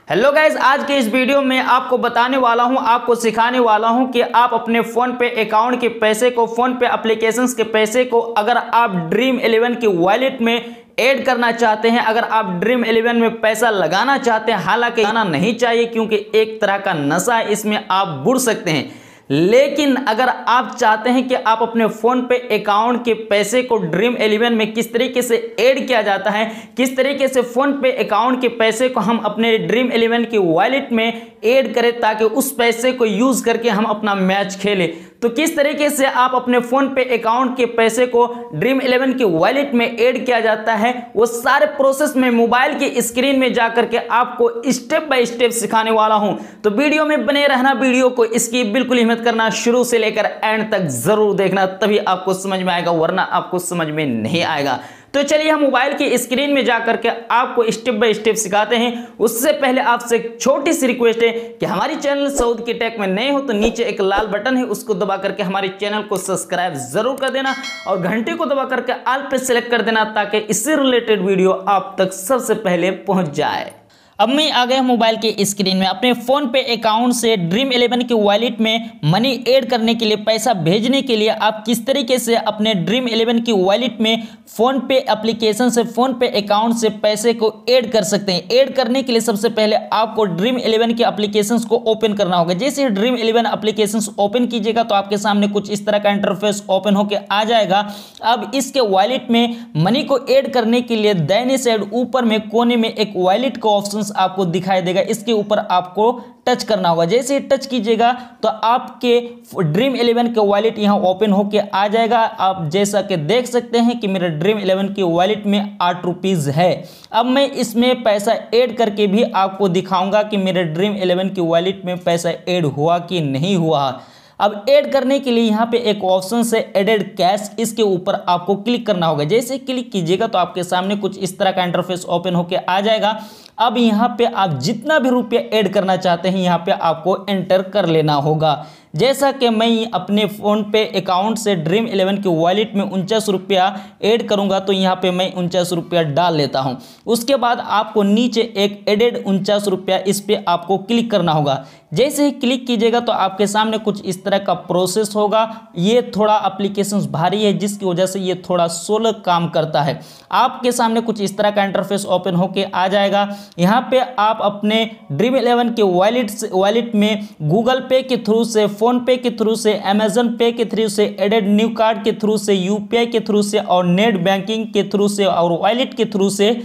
Hello guys, आज के इस वीडियो में आपको बताने वाला हूं, आपको सिखाने वाला हूं कि आप अपने फोन पे अकाउंट के पैसे को, फोन पे एप्लीकेशंस के पैसे को अगर आप ड्रीम 11 की वॉलेट में ऐड करना चाहते हैं, अगर आप ड्रीम 11 में पैसा लगाना चाहते हैं, हालांकि लगाना नहीं चाहिए क्योंकि एक तरह का नशा है, इसमें आप बुड़ सकते हैं। लेकिन अगर आप चाहते हैं कि आप अपने फोन पे अकाउंट के पैसे को ड्रीम 11 में किस तरीके से ऐड किया जाता है, किस तरीके से फोन पे अकाउंट के पैसे को हम अपने ड्रीम 11 की वॉलेट में ऐड करें ताकि उस पैसे को यूज करके हम अपना मैच खेलें, तो किस तरीके से आप अपने फोन पे अकाउंट के पैसे को ड्रीम 11 की वॉलेट में ऐड किया जाता है, वो सारे प्रोसेस में मोबाइल की स्क्रीन में जाकर के आपको स्टेप बाय स्टेप सिखाने वाला हूं। तो वीडियो में बने रहना, वीडियो को इसकी बिल्कुल हिम्मत करना, शुरू से लेकर एंड तक जरूर देखना, तभी आपको समझ में आएगा, वरना आपको समझ में नहीं आएगा। तो चलिए हम मोबाइल की स्क्रीन में जाकर के आपको स्टेप बाय स्टेप सिखाते हैं। उससे पहले आपसे एक छोटी सी रिक्वेस्ट है कि हमारी चैनल सऊद की टेक में नए हो तो नीचे एक लाल बटन है, उसको दबा करके हमारे चैनल को सब्सक्राइब जरूर कर देना और घंटे को दबा करके ऑल पे सेलेक्ट कर देना ताकि इससे रिलेटेड वीडियो आप तक सबसे पहले पहुंच जाए। अब मैं आ गया मोबाइल के स्क्रीन में। अपने फोन पे अकाउंट से ड्रीम 11 की वॉलेट में मनी ऐड करने के लिए, पैसा भेजने के लिए आप किस तरीके से अपने ड्रीम 11 की वॉलेट में फोन पे एप्लीकेशन से, फोन पे अकाउंट से पैसे को ऐड कर सकते हैं। ऐड करने के लिए सबसे पहले आपको ड्रीम 11 के एप्लीकेशंस को ओपन करना होगा। जैसे ड्रीम 11 एप्लीकेशंस ओपन कीजिएगा तो आपके सामने कुछ इस तरह का इंटरफेस ओपन होकर आ जाएगा। अब इसके वॉलेट में मनी को ऐड करने के लिए दाहिने साइड ऊपर में कोने में एक वॉलेट का ऑप्शन आपको दिखाई देगा, इसके ऊपर आपको टच करना होगा। जैसे ही टच कीजिएगा तो आपके ड्रीम 11 के वॉलेट यहां ओपन होके आ जाएगा। आप जैसा कि देख सकते हैं कि मेरे ड्रीम 11 की वॉलेट में 8 रुपीज है। अब मैं इसमें पैसा ऐड करके भी आपको दिखाऊंगा कि मेरे ड्रीम 11 की वॉलेट में पैसा ऐड हुआ कि नहीं हुआ। अब ऐड करने के लिए यहाँ पे एक ऑप्शन से एडेड कैश, इसके ऊपर आपको क्लिक करना होगा। जैसे क्लिक कीजिएगा तो आपके सामने कुछ इस तरह का इंटरफेस ओपन होके आ जाएगा। अब यहाँ पे आप जितना भी रुपया ऐड करना चाहते हैं यहाँ पे आपको एंटर कर लेना होगा। जैसा कि मैं अपने फ़ोन पे अकाउंट से ड्रीम 11 की वॉलेट में 49 रुपया ऐड करूंगा तो यहाँ पे मैं 49 रुपया डाल लेता हूँ। उसके बाद आपको नीचे एक एडेड 49 रुपया, इस पर आपको क्लिक करना होगा। जैसे ही क्लिक कीजिएगा तो आपके सामने कुछ इस तरह का प्रोसेस होगा। ये थोड़ा एप्लीकेशन भारी है जिसकी वजह से ये थोड़ा स्लो काम करता है। आपके सामने कुछ इस तरह का इंटरफेस ओपन होके आ जाएगा। यहाँ पे आप अपने ड्रीम 11 के वॉलेट में गूगल पे के थ्रू से, फोन पे के थ्रू से, अमेजन पे के थ्रू से, एडेड न्यू कार्ड के थ्रू से, यूपीआई के थ्रू से और नेट बैंकिंग के थ्रू से और वॉलेट के थ्रू से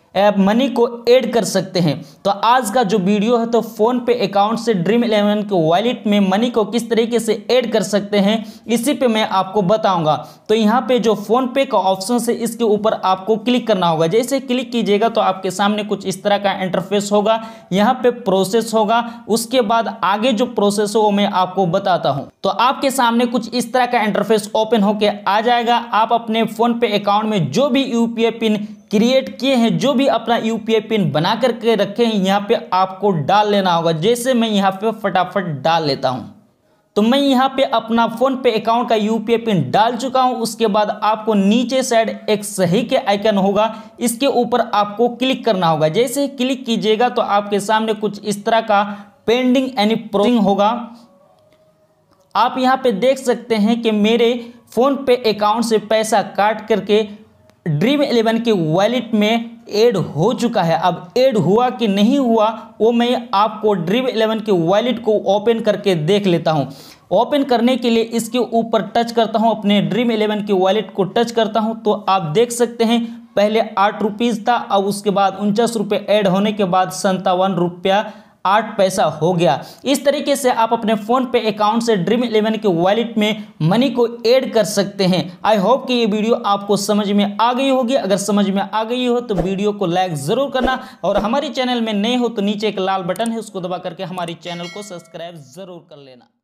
मनी को ऐड कर सकते हैं। तो आज का जो वीडियो है तो फोन पे अकाउंट से ड्रीम 11 के वॉलेट में मनी को किस तरीके से ऐड कर सकते हैं, इसी पे मैं आपको बताऊंगा। तो यहाँ पे जो फोन पे का ऑप्शन है इसके ऊपर आपको क्लिक करना होगा। जैसे क्लिक कीजिएगा तो आपके सामने कुछ इस तरह का इंटरफेस होगा। यहाँ पे प्रोसेस होगा, उसके बाद आगे जो प्रोसेस हो वो मैं आपको बताता हूँ। तो आपके सामने कुछ इस तरह का इंटरफेस ओपन होके आ जाएगा। आप अपने फोन पे अकाउंट में जो भी यूपीआई पिन क्रिएट किए हैं, जो भी अपना यूपीआई पिन बना करके रखे हैं, यहाँ पे आपको डाल लेना होगा। जैसे मैं यहाँ पे फटाफट डाल लेता हूँ। तो मैं यहाँ पे अपना फोन पे अकाउंट का यूपीआई पिन डाल चुका हूँ। उसके बाद आपको नीचे साइड एक सही के आइकन होगा, इसके ऊपर आपको क्लिक करना होगा। जैसे क्लिक कीजिएगा तो आपके सामने कुछ इस तरह का पेंडिंग यानी प्रोसेसिंग होगा। आप यहाँ पे देख सकते हैं कि मेरे फोन पे अकाउंट से पैसा काट करके ड्रीम 11 के वॉलेट में ऐड हो चुका है। अब ऐड हुआ कि नहीं हुआ वो मैं आपको ड्रीम 11 के वॉलेट को ओपन करके देख लेता हूं। ओपन करने के लिए इसके ऊपर टच करता हूं, अपने ड्रीम 11 के वॉलेट को टच करता हूं तो आप देख सकते हैं पहले 8 रुपीज़ था, अब उसके बाद 49 रुपये ऐड होने के बाद 57 रुपया 8 पैसा हो गया। इस तरीके से आप अपने फोन पे अकाउंट से ड्रीम 11 के वॉलेट में मनी को ऐड कर सकते हैं। आई होप कि ये वीडियो आपको समझ में आ गई होगी। अगर समझ में आ गई हो तो वीडियो को लाइक जरूर करना और हमारी चैनल में नए हो तो नीचे एक लाल बटन है, उसको दबा करके हमारी चैनल को सब्सक्राइब जरूर कर लेना।